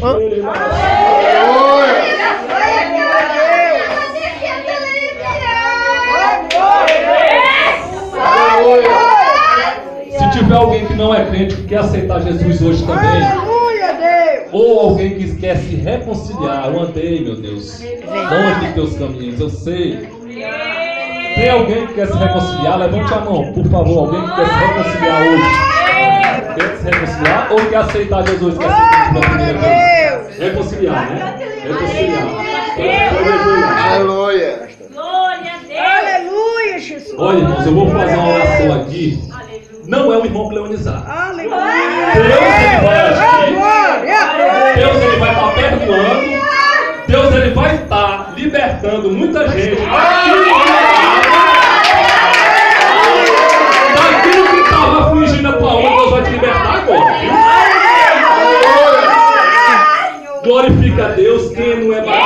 Se tiver alguém que não é crente, que quer aceitar Jesus hoje também, ou alguém que quer se reconciliar, eu andei, meu Deus, não andei teus caminhos, eu sei. Tem alguém que quer se reconciliar? Levante a mão, por favor. Alguém que quer se reconciliar hoje? Quer se reconciliar ou quer aceitar Jesus? Quer ser pela primeira vez? Reconciliar, né? Reconciliar. Aleluia. Glória a Deus. Aleluia, Jesus. Olha, irmãos, eu vou fazer uma oração aqui. Não é o irmão Cleonizar. Aleluia. Deus, ele vai agir. Deus, ele vai estar perdoando. Deus, ele vai estar libertando muita gente. Daquilo que estava afligindo a tua alma, Deus vai te libertar agora. Viu? Glorifica a Deus, quem não é mais.